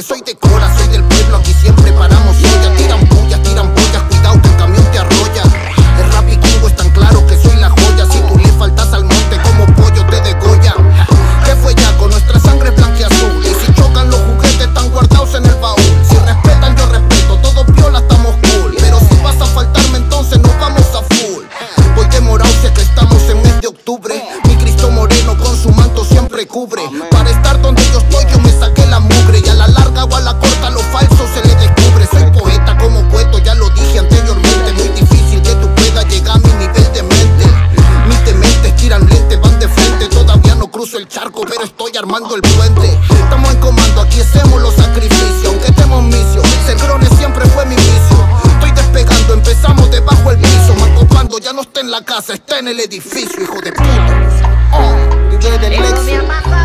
cojones, soy de Cora, soy del pueblo, aquí siempre paramos olla. Tiran pollas, cuidado que el camión te arrolla. El rap vikingo es tan claro que soy la joya. Si tú le faltas al monte como pollo te degolla. ¿Qué fue ya con nuestra sangre blanca y azul? Y si chocan los juguetes están guardados en el baúl. Si respetan yo respeto, todos piola estamos cool. Pero si vas a faltarme entonces nos vamos a full. Voy demorado, sé que estamos en mes de octubre. Mi Cristo moreno con su manto siempre cubre. Para estar donde yo estoy yo me saqué la mugre. Y a la larga o a la corta lo falso se le descubre. Soy poeta como poeto, ya lo dije anteriormente. Muy difícil que tú puedas llegar a mi nivel de mente. Mis dementes tiran lentes, van de frente. Todavía no cruzo el charco, pero estoy armando el puente. Estamos en comando, aquí hacemos los sacrificios. Aunque estemos misios, ser grone siempre fue mi vicio. Estoy despegando, empezamos debajo el piso. Marco Pando ya no está en la casa, está en el edificio, hijo de puta. DJ del Eso me ha Lexo. pasado.